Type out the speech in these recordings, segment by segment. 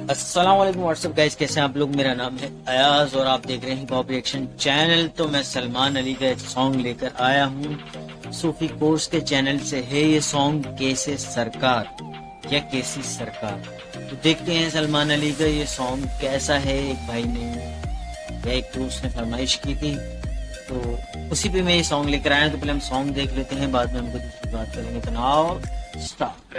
अस्सलाम वालेकुम WhatsApp guys, कैसे हैं आप लोग। मेरा नाम है अयाज और आप देख रहे हैं पॉप रिएक्शन चैनल। तो मैं सलमान अली का एक सॉन्ग लेकर आया हूँ। सूफी कोर्स के चैनल से है ये सॉन्ग, कैसे सरकार या कैसी सरकार। तो देखते हैं सलमान अली का ये सॉन्ग कैसा है। एक भाई ने या एक दोस्त ने फरमाइश की थी तो उसी पे मैं ये सॉन्ग लेकर आया। तो पहले हम सॉन्ग देख लेते हैं, बाद में हमको दूसरी बात करेंगे। तो नाउ स्टार्ट।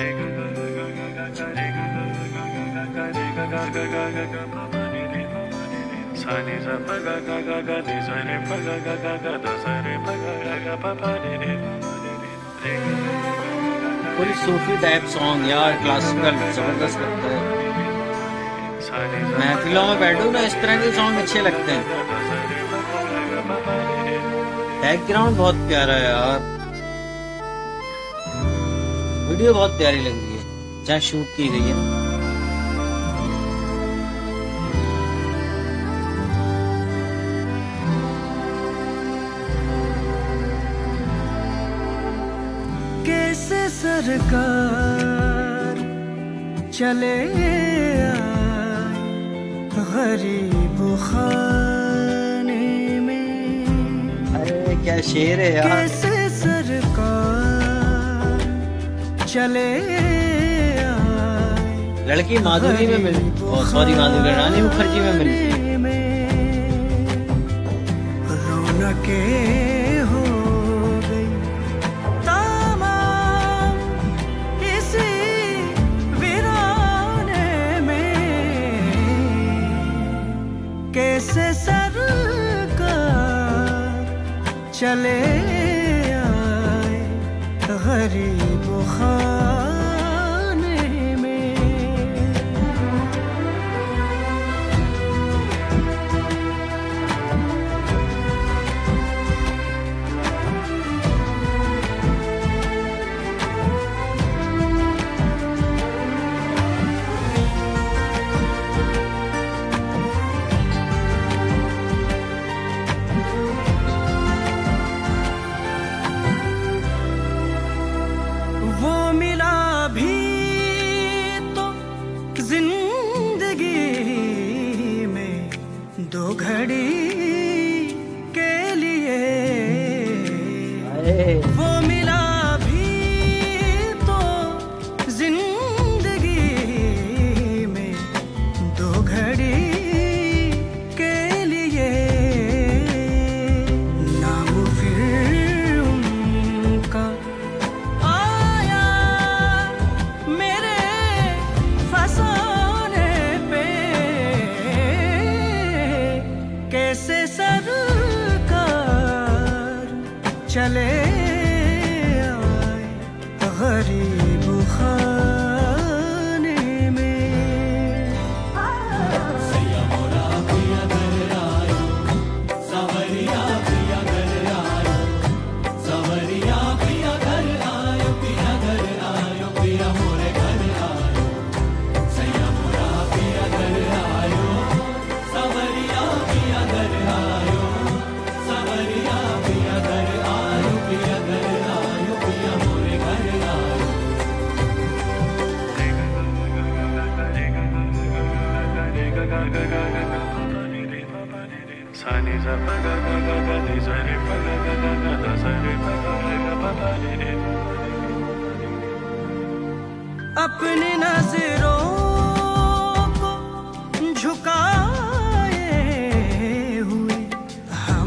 पूरी सूफी टाइप सॉन्ग यार, क्लासिकल जबरदस्त लगता है। महफिलों में बैठूं ना, इस तरह के सॉन्ग अच्छे लगते हैं। बैकग्राउंड बहुत प्यारा है यार, वीडियो बहुत प्यारी लग रही है जहाँ शूट की गई है। कैसे सरकार चले आए गरीब खाने में। अरे क्या शेर है यार। कैसे सरकार चले आए। लड़की माधुरी में मिली, सॉरी माधुरी रानी मुखर्जी में मिली। रौनके कैसे सरकार चले आए गरीब खाने में। वो मिला भी तो जिंदगी में दो घड़ी के लिए। वो मिला भी तो जिंदगी में दो घड़ी के लिए। नाम फिर उनका कैसे सरकार चले आए गरीब खाने में। अपनी नजरों को झुकाए हुए हम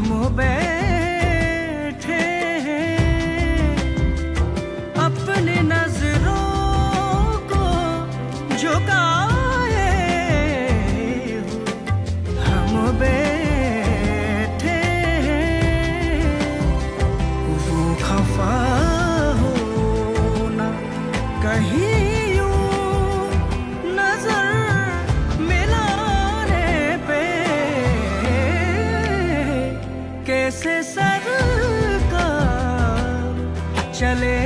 बैठे हैं। अपनी नजरों को झुकाए हुए हम बैठे हैं। वो खफा होना कहीं कैसे सरकार चले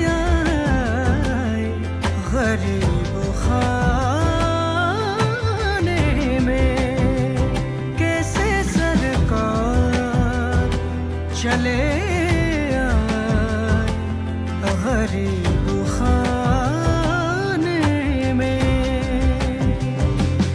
आए गरीब खाने में। कैसे सरकार चले आए गरीब खाने में।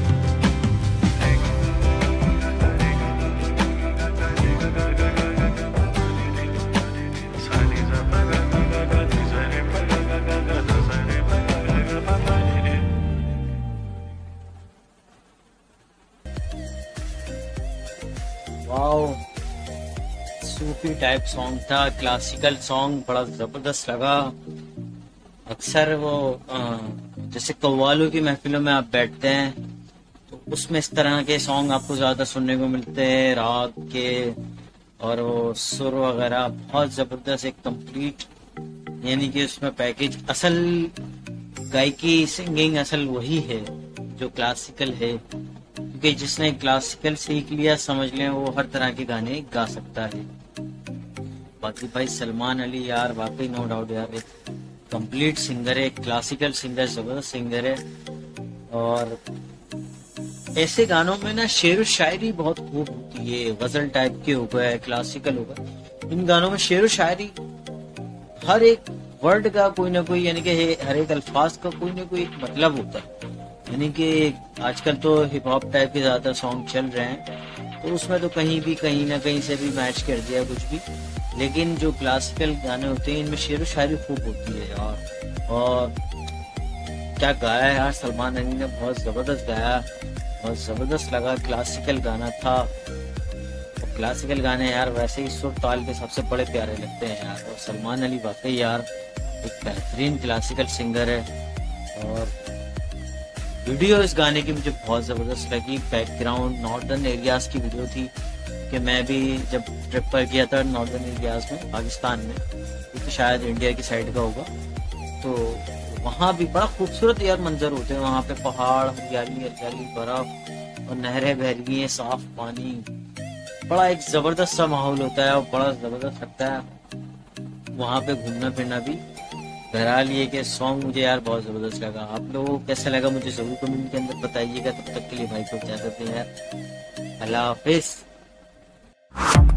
टाइप सॉन्ग था, क्लासिकल सॉन्ग, बड़ा जबरदस्त लगा। अक्सर वो जैसे कव्वालों की महफिलों में आप बैठते हैं तो उसमें इस तरह के सॉन्ग आपको ज्यादा सुनने को मिलते हैं, राग के और वो सुर वगैरह बहुत जबरदस्त, एक कंप्लीट, यानी कि उसमें पैकेज। असल गायकी सिंगिंग असल वही है जो क्लासिकल है, क्योंकि जिसने क्लासिकल सीख लिया समझ लें वो हर तरह के गाने गा सकता है। बाकी भाई सलमान अली यार वाकई नो डाउट यार एक कंप्लीट सिंगर है, क्लासिकल सिंगर, जबरदस्त सिंगर है। और ऐसे गानों में ना शेर व शायरी बहुत खूब होती है, गजल टाइप के हो गए, क्लासिकल हो गए, इन गानों में शेर व शायरी हर एक वर्ड का कोई ना कोई, यानी कि हर एक अल्फाज का कोई ना कोई एक मतलब होता है। यानी कि आजकल तो हिप हॉप टाइप के ज्यादा सॉन्ग चल रहे हैं तो उसमें तो कहीं भी कहीं ना कहीं से भी मैच कर दिया कुछ भी, लेकिन जो क्लासिकल गाने होते हैं इनमें शेर व शायरी खूब होती है यार। और क्या गाया है यार सलमान अली ने, बहुत जबरदस्त गाया, बहुत जबरदस्त लगा। क्लासिकल गाना था, और क्लासिकल गाने यार वैसे ही सुर ताल के सबसे बड़े प्यारे लगते हैं यार। और सलमान अली वाकई यार एक बेहतरीन क्लासिकल सिंगर है। और वीडियो इस गाने की मुझे बहुत जबरदस्त लगी, बैकग्राउंड नॉर्दर्न एरियाज की वीडियो थी, कि मैं भी जब ट्रिप पर गया था नॉर्दर्न एरियाज में पाकिस्तान में, तो शायद इंडिया की साइड का होगा, तो वहाँ भी बड़ा खूबसूरत यार मंजर होते हैं। वहाँ पे पहाड़, हरियाली हरियाली, बर्फ और नहरें बह रही हैं, साफ पानी, बड़ा एक जबरदस्त सा माहौल होता है और बड़ा जबरदस्त लगता है वहाँ पे घूमना फिरना भी। बहरहाल ये कि सॉन्ग मुझे यार बहुत जबरदस्त लगा। आप लोगों को कैसा लगा मुझे जरूर कमेंट के अंदर बताइएगा। तब तक के लिए भाई को इजाजत दें यार, अल्लाह हाफिज।